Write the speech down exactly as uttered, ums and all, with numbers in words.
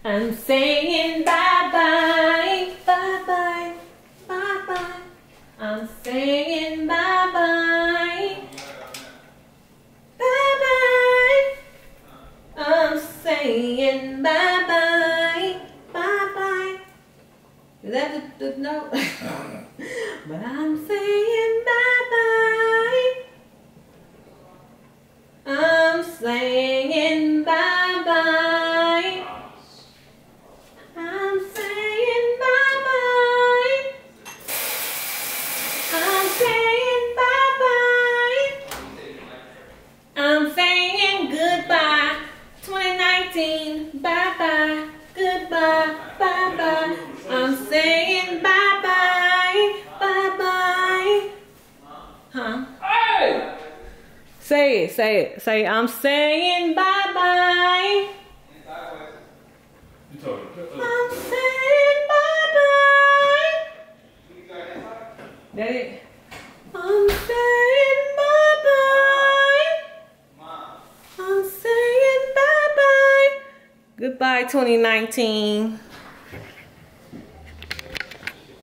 I'm saying bye-bye, bye-bye, bye-bye. I'm saying bye-bye, bye-bye. I'm saying bye-bye, bye-bye. Is that the, the note? But I'm saying bye-bye. I'm saying bye-bye. I'm saying bye-bye. I'm saying bye-bye. I'm saying goodbye. twenty nineteen, bye-bye. Goodbye, bye-bye. I'm saying bye-bye, bye-bye. Huh? Hey! Say it, say it. Say, I'm saying bye-bye. You told her. I'm saying bye-bye. That it? I'm saying bye-bye. I'm saying bye-bye. Goodbye, twenty nineteen.